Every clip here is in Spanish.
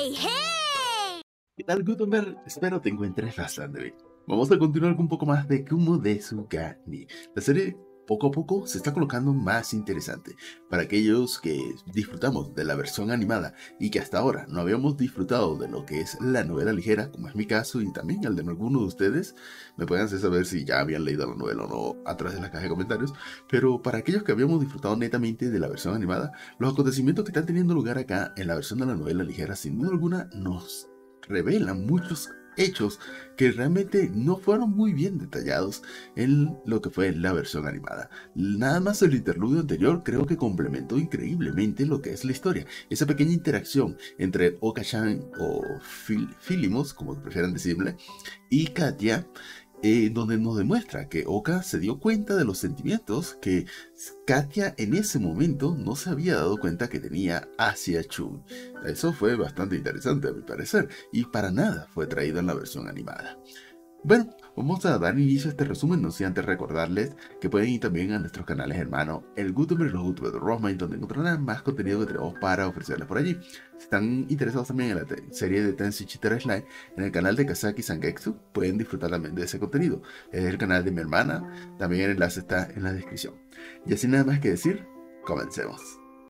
¡Hey! ¿Qué tal, Gutenberg? Espero te encuentres bastante bien. Vamos a continuar con un poco más de Kumo-Desu ga Ni. La serie poco a poco se está colocando más interesante para aquellos que disfrutamos de la versión animada y que hasta ahora no habíamos disfrutado de lo que es la novela ligera, como es mi caso y también el de algunos de ustedes. Me pueden hacer saber si ya habían leído la novela o no a través de la caja de comentarios. Pero para aquellos que habíamos disfrutado netamente de la versión animada, los acontecimientos que están teniendo lugar acá en la versión de la novela ligera sin duda alguna nos revelan muchos hechos que realmente no fueron muy bien detallados en lo que fue la versión animada. Nada más el interludio anterior creo que complementó increíblemente lo que es la historia. Esa pequeña interacción entre Oka-chan o Filimos, como prefieran decirle, y Katia, donde nos demuestra que Oka se dio cuenta de los sentimientos que Katia en ese momento no se había dado cuenta que tenía hacia Chun. Eso fue bastante interesante a mi parecer, y para nada fue traído en la versión animada. Bueno, vamos a dar inicio a este resumen, no sin antes recordarles que pueden ir también a nuestros canales hermanos, el Gutenberg y los Gutenberg de Rosman, donde encontrarán más contenido que tenemos para ofrecerles por allí. Si están interesados también en la serie de Tensei Chitara Slime, en el canal de Kazaki Sangetsu, pueden disfrutar también de ese contenido. Es el canal de mi hermana, también el enlace está en la descripción. Y sin nada más que decir, comencemos.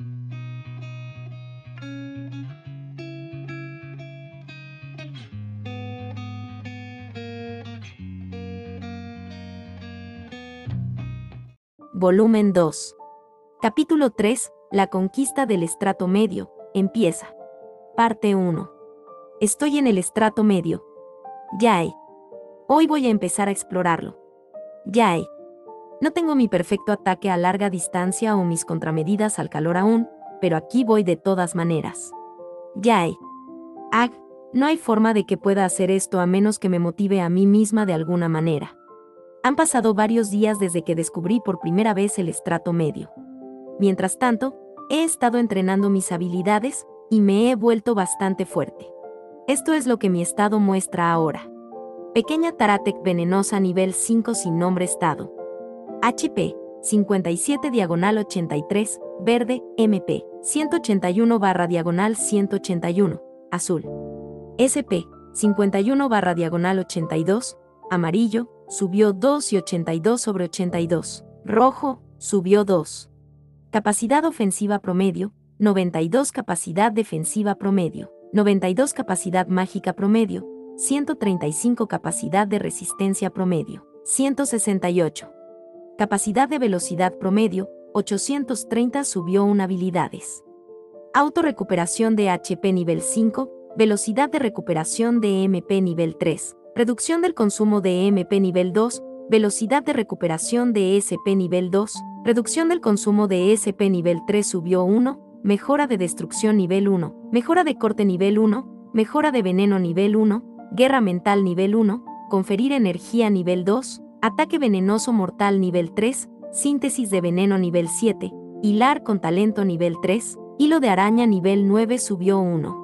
Volumen 2. Capítulo 3. La conquista del estrato medio. Empieza. Parte 1. Estoy en el estrato medio. Yae. Hoy voy a empezar a explorarlo. Yae. No tengo mi perfecto ataque a larga distancia o mis contramedidas al calor aún, pero aquí voy de todas maneras. Yae. Ag. No hay forma de que pueda hacer esto a menos que me motive a mí misma de alguna manera. Han pasado varios días desde que descubrí por primera vez el estrato medio. Mientras tanto, he estado entrenando mis habilidades y me he vuelto bastante fuerte. Esto es lo que mi estado muestra ahora. Pequeña Taratec venenosa nivel 5 sin nombre estado. HP, 57/83, verde, MP, 181/181, azul. SP, 51/82, amarillo, subió 2 y 82/82. Rojo, subió 2. Capacidad ofensiva promedio, 92. Capacidad defensiva promedio, 92. Capacidad mágica promedio, 135. Capacidad de resistencia promedio, 168. Capacidad de velocidad promedio, 830. Subió 1 habilidades. Autorrecuperación de HP nivel 5, velocidad de recuperación de MP nivel 3. Reducción del consumo de MP nivel 2, velocidad de recuperación de SP nivel 2, reducción del consumo de SP nivel 3 subió 1, mejora de destrucción nivel 1, mejora de corte nivel 1, mejora de veneno nivel 1, guerra mental nivel 1, conferir energía nivel 2, ataque venenoso mortal nivel 3, síntesis de veneno nivel 7, hilar con talento nivel 3, hilo de araña nivel 9 subió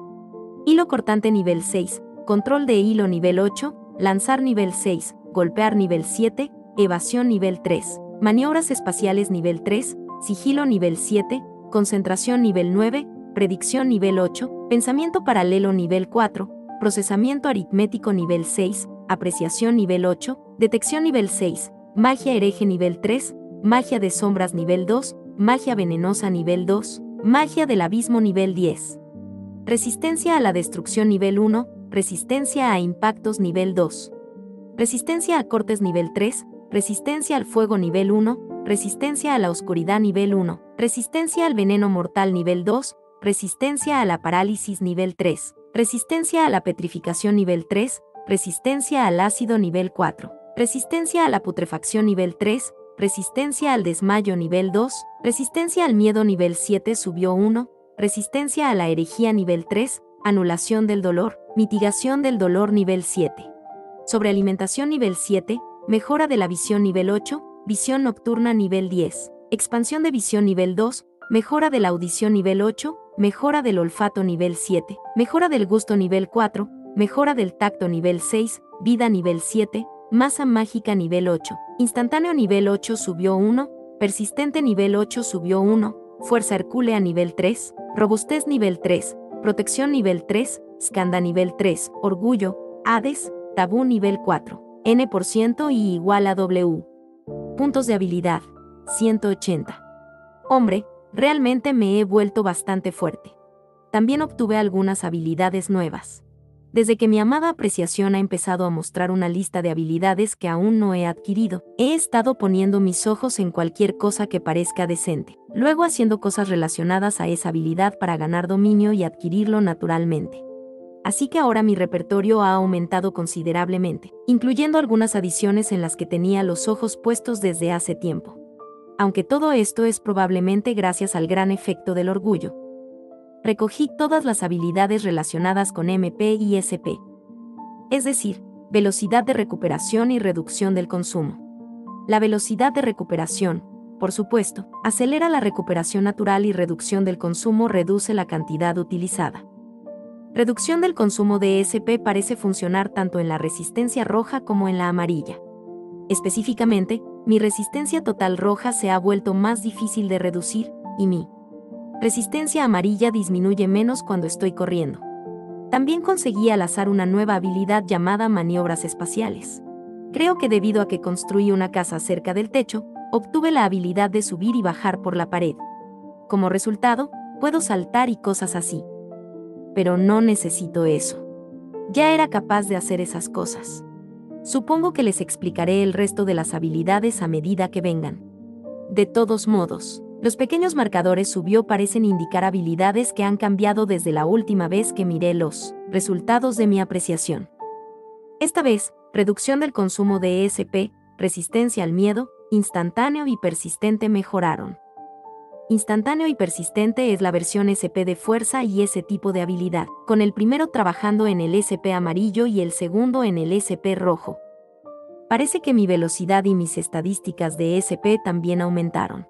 1. Hilo cortante nivel 6, control de hilo nivel 8, lanzar nivel 6, golpear nivel 7, evasión nivel 3, maniobras espaciales nivel 3, sigilo nivel 7, concentración nivel 9, predicción nivel 8, pensamiento paralelo nivel 4, procesamiento aritmético nivel 6, apreciación nivel 8, detección nivel 6, magia hereje nivel 3, magia de sombras nivel 2, magia venenosa nivel 2, magia del abismo nivel 10. Resistencia a la destrucción nivel 1, resistencia a impactos nivel 2. Resistencia a cortes nivel 3, resistencia al fuego nivel 1, resistencia a la oscuridad nivel 1, resistencia al veneno mortal nivel 2, resistencia a la parálisis nivel 3, resistencia a la petrificación nivel 3, resistencia al ácido nivel 4, resistencia a la putrefacción nivel 3, resistencia al desmayo nivel 2, resistencia al miedo nivel 7 subió 1, resistencia a la herejía nivel 3, anulación del dolor, mitigación del dolor nivel 7. Sobrealimentación nivel 7, mejora de la visión nivel 8, visión nocturna nivel 10, expansión de visión nivel 2, mejora de la audición nivel 8, mejora del olfato nivel 7, mejora del gusto nivel 4, mejora del tacto nivel 6, vida nivel 7, masa mágica nivel 8, instantáneo nivel 8 subió 1, persistente nivel 8 subió 1, fuerza hercúlea nivel 3, robustez nivel 3, protección nivel 3, Skanda nivel 3, Orgullo, Hades, Tabú nivel 4, N% y igual a W. Puntos de habilidad, 180. Hombre, realmente me he vuelto bastante fuerte. También obtuve algunas habilidades nuevas. Desde que mi amada apreciación ha empezado a mostrar una lista de habilidades que aún no he adquirido, he estado poniendo mis ojos en cualquier cosa que parezca decente, luego haciendo cosas relacionadas a esa habilidad para ganar dominio y adquirirlo naturalmente. Así que ahora mi repertorio ha aumentado considerablemente, incluyendo algunas adiciones en las que tenía los ojos puestos desde hace tiempo. Aunque todo esto es probablemente gracias al gran efecto del orgullo. Recogí todas las habilidades relacionadas con MP y SP. Es decir, velocidad de recuperación y reducción del consumo. La velocidad de recuperación, por supuesto, acelera la recuperación natural y reducción del consumo reduce la cantidad utilizada. Reducción del consumo de SP parece funcionar tanto en la resistencia roja como en la amarilla. Específicamente, mi resistencia total roja se ha vuelto más difícil de reducir, y mi resistencia amarilla disminuye menos cuando estoy corriendo. También conseguí al azar una nueva habilidad llamada maniobras espaciales. Creo que debido a que construí una casa cerca del techo, obtuve la habilidad de subir y bajar por la pared. Como resultado, puedo saltar y cosas así. Pero no necesito eso. Ya era capaz de hacer esas cosas. Supongo que les explicaré el resto de las habilidades a medida que vengan. De todos modos, los pequeños marcadores subió parecen indicar habilidades que han cambiado desde la última vez que miré los resultados de mi apreciación. Esta vez, reducción del consumo de SP, resistencia al miedo, instantáneo y persistente mejoraron. Instantáneo y persistente es la versión SP de fuerza y ese tipo de habilidad, con el primero trabajando en el SP amarillo y el segundo en el SP rojo. Parece que mi velocidad y mis estadísticas de SP también aumentaron.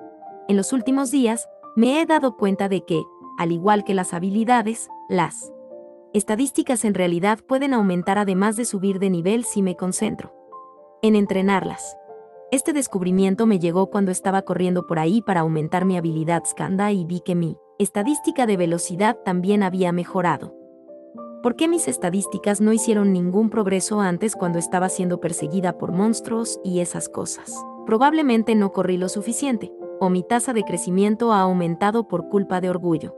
En los últimos días, me he dado cuenta de que, al igual que las habilidades, las estadísticas en realidad pueden aumentar además de subir de nivel si me concentro en entrenarlas. Este descubrimiento me llegó cuando estaba corriendo por ahí para aumentar mi habilidad Skanda y vi que mi estadística de velocidad también había mejorado. ¿Por qué mis estadísticas no hicieron ningún progreso antes cuando estaba siendo perseguida por monstruos y esas cosas? Probablemente no corrí lo suficiente, o mi tasa de crecimiento ha aumentado por culpa de orgullo.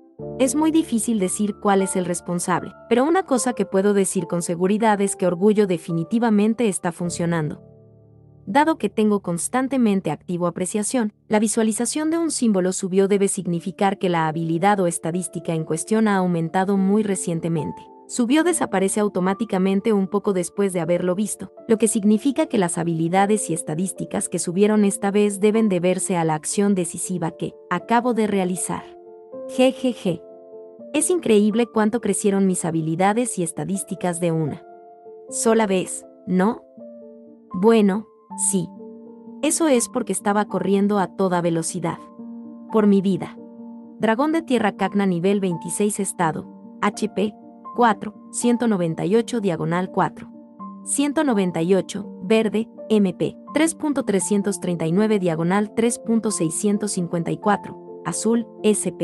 Es muy difícil decir cuál es el responsable, pero una cosa que puedo decir con seguridad es que orgullo definitivamente está funcionando. Dado que tengo constantemente activo apreciación, la visualización de un símbolo subió debe significar que la habilidad o estadística en cuestión ha aumentado muy recientemente. Subió desaparece automáticamente un poco después de haberlo visto, lo que significa que las habilidades y estadísticas que subieron esta vez deben deberse a la acción decisiva que acabo de realizar. Jejeje. Es increíble cuánto crecieron mis habilidades y estadísticas de una sola vez, ¿no? Bueno, sí. Eso es porque estaba corriendo a toda velocidad. Por mi vida. Dragón de Tierra Cagna nivel 26 estado, HP, 4, 198 diagonal 4. 198, verde, MP, 3.339 diagonal 3.654, azul, SP,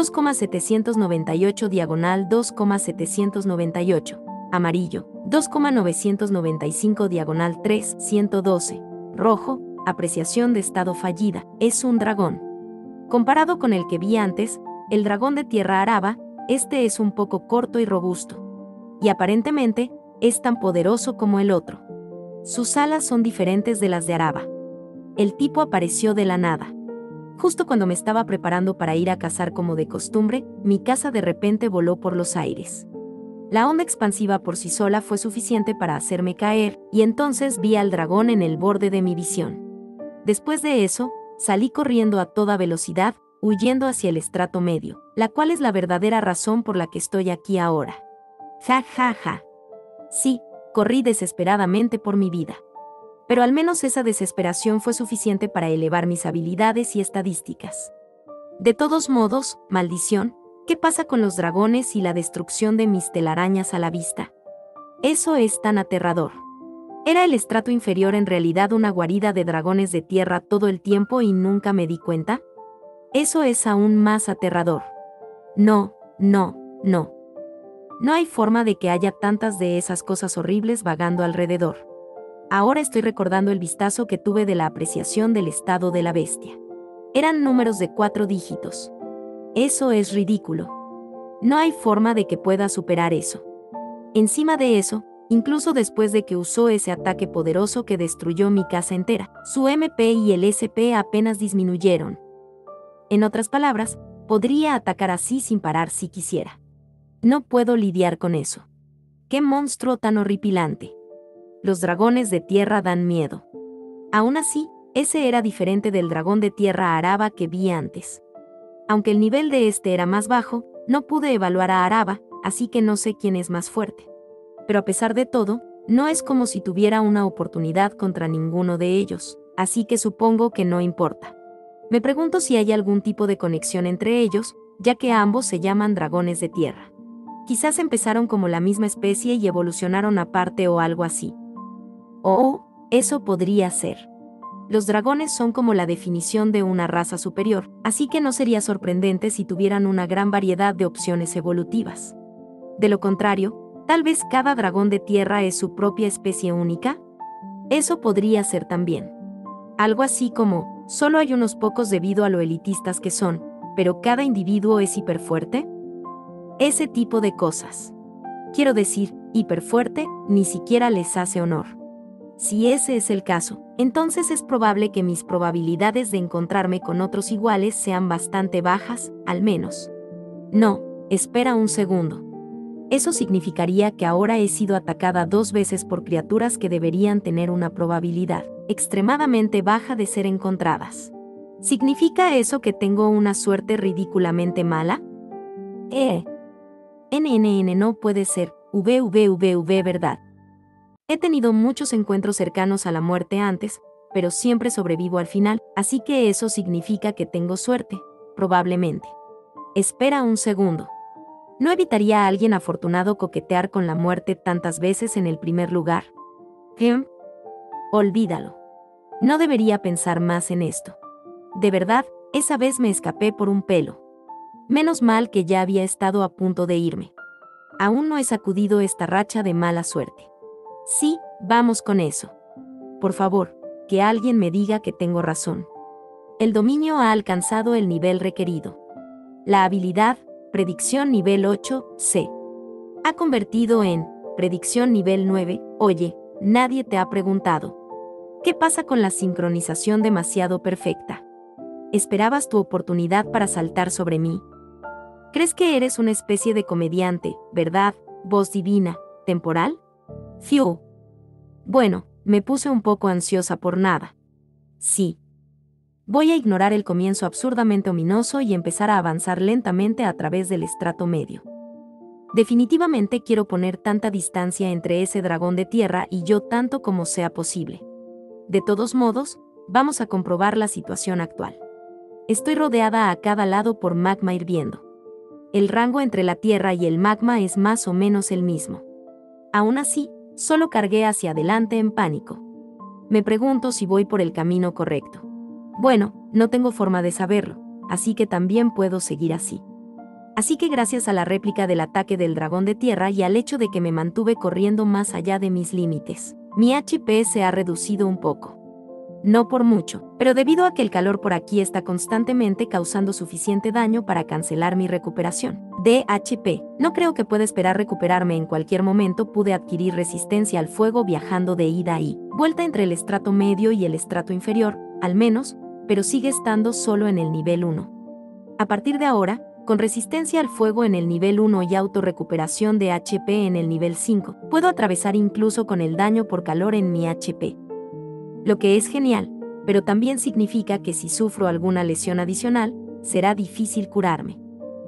2,798 diagonal 2,798, amarillo, 2,995 diagonal 3, 112, rojo, apreciación de estado fallida, es un dragón. Comparado con el que vi antes, el dragón de Tierra Araba, este es un poco corto y robusto. Y aparentemente, es tan poderoso como el otro. Sus alas son diferentes de las de Araba. El tipo apareció de la nada. Justo cuando me estaba preparando para ir a cazar como de costumbre, mi casa de repente voló por los aires. La onda expansiva por sí sola fue suficiente para hacerme caer, y entonces vi al dragón en el borde de mi visión. Después de eso, salí corriendo a toda velocidad, huyendo hacia el estrato medio, la cual es la verdadera razón por la que estoy aquí ahora. Ja, ja, ja. Sí, corrí desesperadamente por mi vida. Pero al menos esa desesperación fue suficiente para elevar mis habilidades y estadísticas. De todos modos, maldición, ¿qué pasa con los dragones y la destrucción de mis telarañas a la vista? Eso es tan aterrador. ¿Era el estrato inferior en realidad una guarida de dragones de tierra todo el tiempo y nunca me di cuenta? Eso es aún más aterrador. No, no, no. No hay forma de que haya tantas de esas cosas horribles vagando alrededor. Ahora estoy recordando el vistazo que tuve de la apreciación del estado de la bestia. Eran números de 4 dígitos. Eso es ridículo. No hay forma de que pueda superar eso. Encima de eso, incluso después de que usó ese ataque poderoso que destruyó mi casa entera, su MP y el SP apenas disminuyeron. En otras palabras, podría atacar así sin parar si quisiera. No puedo lidiar con eso. ¡Qué monstruo tan horripilante! Los dragones de tierra dan miedo. Aún así, ese era diferente del dragón de tierra Araba que vi antes. Aunque el nivel de este era más bajo, no pude evaluar a Araba, así que no sé quién es más fuerte. Pero a pesar de todo, no es como si tuviera una oportunidad contra ninguno de ellos, así que supongo que no importa. Me pregunto si hay algún tipo de conexión entre ellos, ya que ambos se llaman dragones de tierra. Quizás empezaron como la misma especie y evolucionaron aparte o algo así. Oh, eso podría ser. Los dragones son como la definición de una raza superior, así que no sería sorprendente si tuvieran una gran variedad de opciones evolutivas. De lo contrario, tal vez cada dragón de tierra es su propia especie única. Eso podría ser también. Algo así como, solo hay unos pocos debido a lo elitistas que son, pero cada individuo es hiperfuerte. Ese tipo de cosas. Quiero decir, hiperfuerte, ni siquiera les hace honor. Si ese es el caso, entonces es probable que mis probabilidades de encontrarme con otros iguales sean bastante bajas, al menos. No, espera un segundo. Eso significaría que ahora he sido atacada 2 veces por criaturas que deberían tener una probabilidad extremadamente baja de ser encontradas. ¿Significa eso que tengo una suerte ridículamente mala? NNN no puede ser, ¿verdad? He tenido muchos encuentros cercanos a la muerte antes, pero siempre sobrevivo al final, así que eso significa que tengo suerte, probablemente. Espera un segundo. ¿No evitaría a alguien afortunado coquetear con la muerte tantas veces en el primer lugar? Olvídalo. No debería pensar más en esto. De verdad, esa vez me escapé por un pelo. Menos mal que ya había estado a punto de irme. Aún no he sacudido esta racha de mala suerte. Sí, vamos con eso. Por favor, que alguien me diga que tengo razón. El dominio ha alcanzado el nivel requerido. La habilidad, predicción nivel 8, C. Ha convertido en predicción nivel 9. Oye, nadie te ha preguntado. ¿Qué pasa con la sincronización demasiado perfecta? ¿Esperabas tu oportunidad para saltar sobre mí? ¿Crees que eres una especie de comediante, verdad, voz divina, temporal? Fiu. Bueno, me puse un poco ansiosa por nada. Sí. Voy a ignorar el comienzo absurdamente ominoso y empezar a avanzar lentamente a través del estrato medio. Definitivamente quiero poner tanta distancia entre ese dragón de tierra y yo tanto como sea posible. De todos modos, vamos a comprobar la situación actual. Estoy rodeada a cada lado por magma hirviendo. El rango entre la tierra y el magma es más o menos el mismo. Aún así, solo cargué hacia adelante en pánico. Me pregunto si voy por el camino correcto. Bueno, no tengo forma de saberlo, así que también puedo seguir así. Así que gracias a la réplica del ataque del dragón de tierra y al hecho de que me mantuve corriendo más allá de mis límites, mi HP se ha reducido un poco. No por mucho, pero debido a que el calor por aquí está constantemente causando suficiente daño para cancelar mi recuperación. De HP, no creo que pueda esperar recuperarme en cualquier momento. Pude adquirir resistencia al fuego viajando de ida y vuelta entre el estrato medio y el estrato inferior, al menos, pero sigue estando solo en el nivel 1. A partir de ahora, con resistencia al fuego en el nivel 1 y autorrecuperación de HP en el nivel 5, puedo atravesar incluso con el daño por calor en mi HP. Lo que es genial, pero también significa que si sufro alguna lesión adicional, será difícil curarme.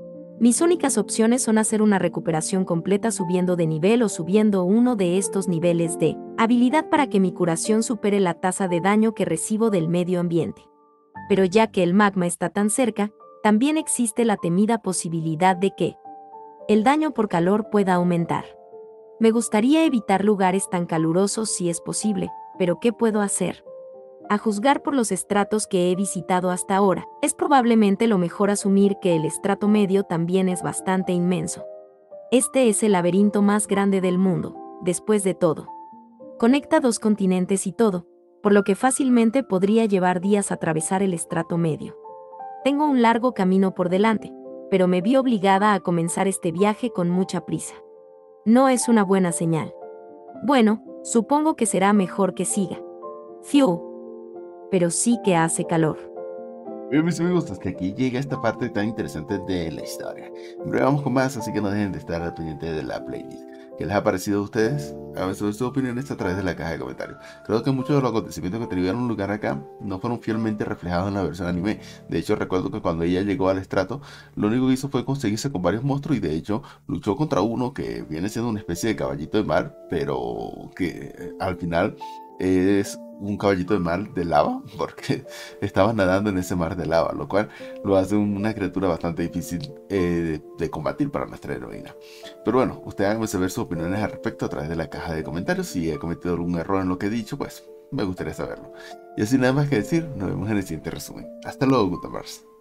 Mis únicas opciones son hacer una recuperación completa subiendo de nivel o subiendo uno de estos niveles de habilidad para que mi curación supere la tasa de daño que recibo del medio ambiente. Pero ya que el magma está tan cerca, también existe la temida posibilidad de que el daño por calor pueda aumentar. Me gustaría evitar lugares tan calurosos si es posible, pero ¿qué puedo hacer? A juzgar por los estratos que he visitado hasta ahora, es probablemente lo mejor asumir que el estrato medio también es bastante inmenso. Este es el laberinto más grande del mundo, después de todo. Conecta 2 continentes y todo, por lo que fácilmente podría llevar días atravesar el estrato medio. Tengo un largo camino por delante, pero me vi obligada a comenzar este viaje con mucha prisa. No es una buena señal. Bueno, supongo que será mejor que siga. Fiu. Pero sí que hace calor. Bien, mis amigos, hasta aquí llega esta parte tan interesante de la historia. En breve vamos con más, así que no dejen de estar al pendiente de la playlist. ¿Qué les ha parecido a ustedes? Háganme sus opiniones a través de la caja de comentarios. Creo que muchos de los acontecimientos que tuvieron lugar acá no fueron fielmente reflejados en la versión anime. De hecho, recuerdo que cuando ella llegó al estrato, lo único que hizo fue conseguirse con varios monstruos y de hecho luchó contra uno que viene siendo una especie de caballito de mar, pero que al final es un caballito de mar de lava, porque estaba nadando en ese mar de lava, lo cual lo hace una criatura bastante difícil de combatir para nuestra heroína. Pero bueno, ustedes háganme saber sus opiniones al respecto a través de la caja de comentarios. Si he cometido algún error en lo que he dicho, pues me gustaría saberlo. Y así nada más que decir, nos vemos en el siguiente resumen. Hasta luego, Gutenbergs.